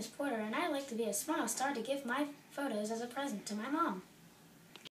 is Porter, and I'd like to be a smile star to give my photos as a present to my mom.